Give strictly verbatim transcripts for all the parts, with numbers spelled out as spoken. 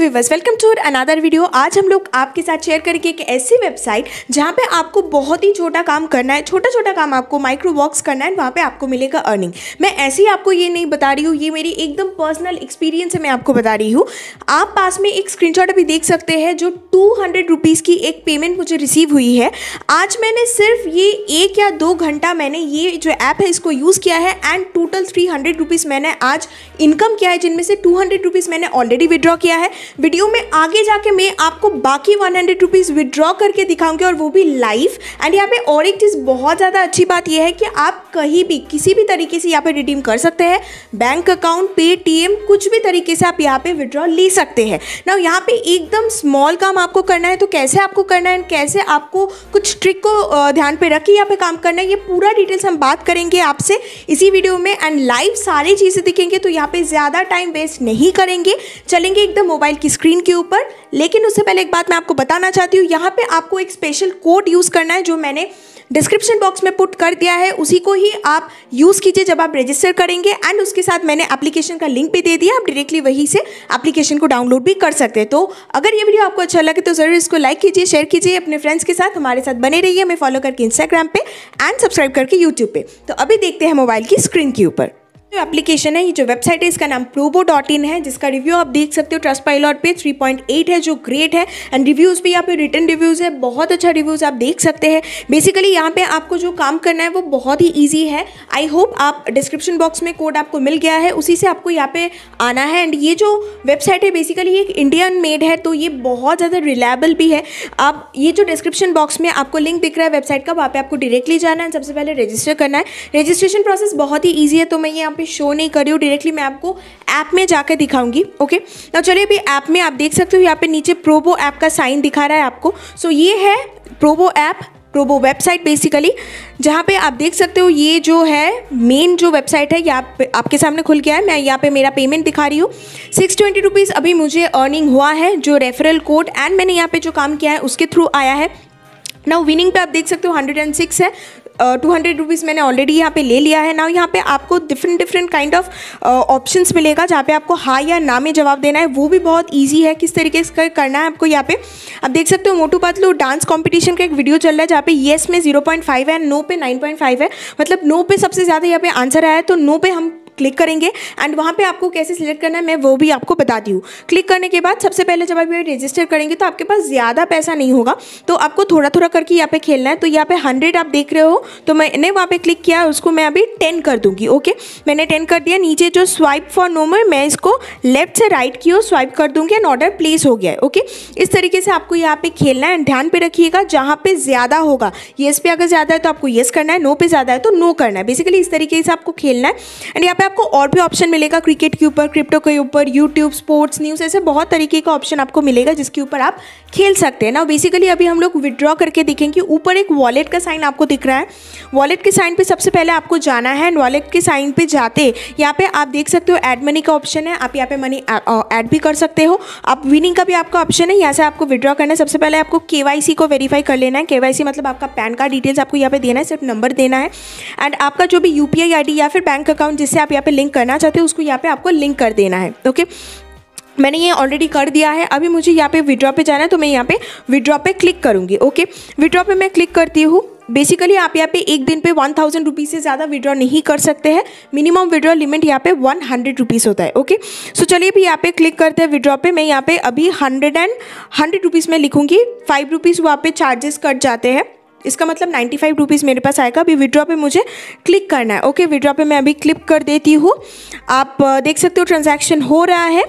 Viewers, welcome to another video. आज हम लोग आपके साथ शेयर करेंगे एक ऐसी वेबसाइट जहां पे आपको बहुत ही छोटा काम करना है, छोटा छोटा काम आपको माइक्रो वर्क्स करना है, वहां पे आपको मिलेगा अर्निंग। मैं ऐसे ही आपको ये नहीं बता रही हूँ, ये मेरी एकदम पर्सनल एक्सपीरियंस है, मैं आपको बता रही हूँ। आप पास में एक स्क्रीनशॉट अभी देख सकते हैं जो टू हंड्रेड रुपीज़ की एक पेमेंट मुझे रिसीव हुई है। आज मैंने सिर्फ ये एक या दो घंटा मैंने ये जो ऐप है इसको यूज़ किया है and total three hundred rupees मैंने आज इनकम किया है, जिनमें से टू हंड्रेड रुपीज़ मैंने ऑलरेडी विड्रॉ किया है। वीडियो में आगे जाके मैं आपको बाकी वन हंड्रेड रुपीज़ विड्रॉ करके दिखाऊंगी और वो भी लाइव। एंड यहाँ पे और एक चीज़ बहुत ज़्यादा अच्छी बात यह है कि आप कहीं भी किसी भी तरीके से यहाँ पे रिडीम कर सकते हैं। बैंक अकाउंट, पेटीएम, कुछ भी तरीके से आप यहाँ पे विड्रॉ ले सकते हैं ना। यहाँ पे एकदम स्मॉल काम आपको करना है, तो कैसे आपको करना है, कैसे आपको कुछ ट्रिक को ध्यान पे रख के यहाँ पे काम करना है, ये पूरा डिटेल्स हम बात करेंगे आपसे इसी वीडियो में। एंड लाइव सारी चीज़ें दिखेंगे, तो यहाँ पे ज़्यादा टाइम वेस्ट नहीं करेंगे, चलेंगे एकदम मोबाइल की स्क्रीन के ऊपर। लेकिन उससे पहले एक बात मैं आपको बताना चाहती हूँ, यहाँ पे आपको एक स्पेशल कोड यूज़ करना है जो मैंने डिस्क्रिप्शन बॉक्स में पुट कर दिया है। उसी को ही आप यूज़ कीजिए जब आप रजिस्टर करेंगे। एंड उसके साथ मैंने एप्लीकेशन का लिंक भी दे दिया, आप डायरेक्टली वहीं से एप्लीकेशन को डाउनलोड भी कर सकते हैं। तो अगर ये वीडियो आपको अच्छा लगे तो ज़रूर इसको लाइक कीजिए, शेयर कीजिए अपने फ्रेंड्स के साथ, हमारे साथ बने रहिए। हमें फॉलो करके इंस्टाग्राम पे एंड सब्सक्राइब करके यूट्यूब पे। तो अभी देखते हैं मोबाइल की स्क्रीन के ऊपर जो एप्लीकेशन है, ये जो वेबसाइट है इसका नाम प्रोबो डॉट इन है, जिसका रिव्यू आप देख सकते हो ट्रस्टपाइलट पे थ्री पॉइंट एट है जो ग्रेट है। एंड रिव्यूज़ भी यहाँ पे रिटन रिव्यूज़ है, बहुत अच्छा रिव्यूज़ आप देख सकते हैं। बेसिकली यहाँ पे आपको जो काम करना है वो बहुत ही ईजी है। आई होप आप डिस्क्रिप्शन बॉक्स में कोड आपको मिल गया है, उसी से आपको यहाँ पे आना है। एंड ये जो वेबसाइट है बेसिकली एक इंडियन मेड है, तो ये बहुत ज़्यादा रिलायबल भी है। आप ये जो डिस्क्रिप्शन बॉक्स में आपको लिंक दिख रहा है वेबसाइट का, वहाँ पे आपको डायरेक्टली जाना है, सबसे पहले रजिस्टर करना है। रजिस्ट्रेशन प्रोसेस बहुत ही ईजी है, तो मैं यहाँ शो नहीं कर रही हूँ, डायरेक्टली मैं आपको ऐप में जाकर दिखाऊंगी। ओके, तो चलिए अभी ऐप में आप देख सकते हो यहाँ पे नीचे प्रोबो ऐप का साइन दिखा रहा है आपको। सो ये है Probo app, Probo website basically, जहाँ पे आप देख सकते हो ये जो है मेन जो वेबसाइट है यहाँ पे आपके सामने खुल गया है। मैं यहाँ पे मेरा पेमेंट दिखा रही हूँ, सिक्स ट्वेंटी रुपीज़ अभी मुझे अर्निंग हुआ है, जो रेफरल कोड एंड मैंने यहाँ पे जो काम किया है उसके थ्रू आया है। नाउ विनिंग पे आप देख सकते हो हंड्रेड एंड सिक्स है, टू हंड्रेड रुपीज़ मैंने ऑलरेडी यहाँ पे ले लिया है। नाउ यहाँ पे आपको different different kind of options मिलेगा, जहाँ पे आपको हाँ या ना में जवाब देना है, वो भी बहुत इजी है किस तरीके से करना है आपको। यहाँ पे आप देख सकते हो मोटू पतलू डांस कंपटीशन का एक वीडियो चल रहा है, जहाँ पे येस में जीरो पॉइंट फाइव है, नो पे नाइन पॉइंट फाइव है, मतलब नो पे सबसे ज़्यादा यहाँ पे आंसर आया है, तो नो पे हम क्लिक करेंगे। एंड वहाँ पे आपको कैसे सिलेक्ट करना है मैं वो भी आपको बताती हूँ। क्लिक करने के बाद सबसे पहले जब आप ये रजिस्टर करेंगे तो आपके पास ज़्यादा पैसा नहीं होगा, तो आपको थोड़ा थोड़ा करके यहाँ पे खेलना है। तो यहाँ पे हंड्रेड आप देख रहे हो, तो मैंने वहाँ पे क्लिक किया, उसको मैं अभी टेन कर दूँगी। ओके, मैंने टेन कर दिया। नीचे जो स्वाइप फॉर नो में मैं इसको लेफ्ट से राइट की ओर स्वाइप कर दूँगी एंड ऑर्डर प्लेस हो गया है। ओके, इस तरीके से आपको यहाँ पे खेलना है। ध्यान पे रखिएगा, जहाँ पे ज़्यादा होगा, येस पे अगर ज़्यादा है तो आपको येस करना है, नो पे ज़्यादा है तो नो करना है। बेसिकली इस तरीके से आपको खेलना है। एंड यहाँ पे आपको और भी ऑप्शन मिलेगा, क्रिकेट के ऊपर, क्रिप्टो के ऊपर, यूट्यूब, स्पोर्ट्स, न्यूज़, ऐसे बहुत तरीके का ऑप्शन आपको मिलेगा जिसके ऊपर आप खेल सकते हैं ना। बेसिकली अभी हम लोग विड्रॉ करके देखेंगे। ऊपर एक वॉलेट का साइन आपको दिख रहा है, वॉलेट के साइन पे सबसे पहले आपको जाना है। एंड वॉलेट के साइन पे जाते यहाँ पे आप देख सकते हो ऐड मनी का ऑप्शन है, आप यहाँ पे मनी ऐड भी कर सकते हो। आप विनिंग का भी आपका ऑप्शन है, यहाँ से आपको विड्रॉ करना है। सबसे पहले आपको केवाईसी को वेरीफाई कर लेना है। केवाईसी मतलब आपका पैन कार्ड डिटेल्स आपको यहाँ पे देना है, सिर्फ नंबर देना है। एंड आपका जो भी यूपीआई आईडी या फिर बैंक अकाउंट जिससे आप यहाँ पे लिंक करना चाहते हो उसको यहाँ पे आपको लिंक कर देना है। ओके, मैंने ये ऑलरेडी कर दिया है। अभी मुझे यहाँ पे विड्रॉ पे जाना है, तो मैं यहाँ पे विड्रॉ पे क्लिक करूँगी। ओके, विड्रॉ पे मैं क्लिक करती हूँ। बेसिकली आप यहाँ पे एक दिन पे वन थाउजेंड रुपीज़ से ज़्यादा विड्रॉ नहीं कर सकते हैं, मिनिमम विड्रॉ लिमिट यहाँ पे वन हंड्रेड रुपीज़ होता है। ओके, सो चलिए भी यहाँ पे क्लिक करते हैं विड्रॉ पे। मैं यहाँ पे अभी हंड्रेड एंड हंड्रेड रुपीज़ में लिखूँगी, फाइव रुपीज़ वहाँ पे चार्जेस कट जाते हैं, इसका मतलब नाइन्टी फाइव रुपीज़ मेरे पास आएगा। अभी विड्रॉ पे मुझे क्लिक करना है। ओके, विड्रॉ पे मैं अभी क्लिक कर देती हूँ। आप देख सकते हो ट्रांजैक्शन हो रहा है।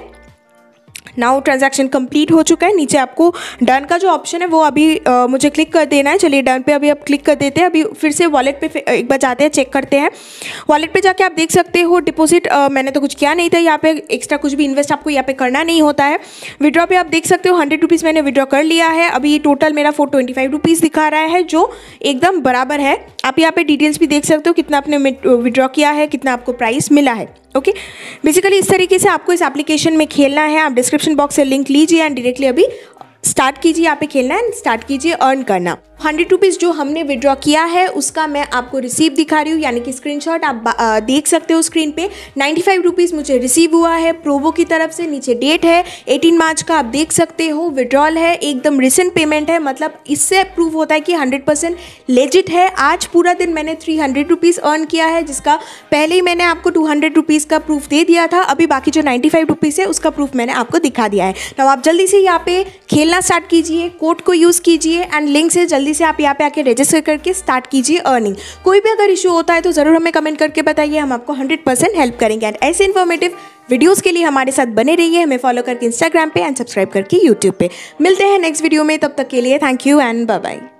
नाउ ट्रांजैक्शन कंप्लीट हो चुका है। नीचे आपको डन का जो ऑप्शन है वो अभी आ, मुझे क्लिक कर देना है। चलिए डन पे अभी आप क्लिक कर देते हैं। अभी फिर से वॉलेट पे एक बार जाते हैं, चेक करते हैं। वॉलेट पे जाके आप देख सकते हो डिपॉजिट, मैंने तो कुछ किया नहीं था, यहाँ पे एक्स्ट्रा कुछ भी इन्वेस्ट आपको यहाँ पे करना नहीं होता है। विड्रॉ पे आप देख सकते हो हंड्रेड रुपीज़ मैंने विड्रॉ कर लिया है। अभी टोटल मेरा फोर ट्वेंटी फाइव रुपीज़ दिखा रहा है, जो एकदम बराबर है। आप यहाँ पे डिटेल्स भी देख सकते हो, कितना आपने विड्रॉ किया है, कितना आपको प्राइस मिला है। ओके, बेसिकली इस तरीके से आपको इस एप्लीकेशन में खेलना है। आप डिस्क्रिप्शन बॉक्स से लिंक लीजिए एंड डायरेक्टली अभी स्टार्ट कीजिए, यहाँ पे खेलना है, स्टार्ट कीजिए अर्न करना। हंड्रेड रुपीज़ जो हमने विड्रॉ किया है उसका मैं आपको रिसीव दिखा रही हूँ, यानी कि स्क्रीनशॉट आप आ, देख सकते हो स्क्रीन पे। नाइन्टी फाइव रुपीज़ मुझे रिसीव हुआ है प्रोवो की तरफ से। नीचे डेट है एटीन मार्च का, आप देख सकते हो। विड्रॉल है, एकदम रिसेंट पेमेंट है, मतलब इससे प्रूव होता है कि हंड्रेड परसेंट लेजिट है। आज पूरा दिन मैंने थ्री हंड्रेड रुपीज़ अर्न किया है, जिसका पहले ही मैंने आपको टू हंड्रेड रुपीज़ का प्रूफ दे दिया था। अभी बाकी जो नाइन्टी फाइव रुपीज़ है उसका प्रूफ मैंने आपको दिखा दिया है। तो आप जल्दी से यहाँ पे खेलना स्टार्ट कीजिए, कोड को यूज़ कीजिए एंड लिंक से जल्दी से आप यहाँ पे आके रजिस्टर करके स्टार्ट कीजिए अर्निंग। कोई भी अगर इशू होता है तो ज़रूर हमें कमेंट करके बताइए, हम आपको हंड्रेड परसेंट हेल्प करेंगे। एंड ऐसे इन्फॉर्मेटिव वीडियोस के लिए हमारे साथ बने रहिए, हमें फॉलो करके इंस्टाग्राम पे एंड सब्सक्राइब करके यूट्यूब पे। मिलते हैं नेक्स्ट वीडियो में, तब तक के लिए thank you and bye bye.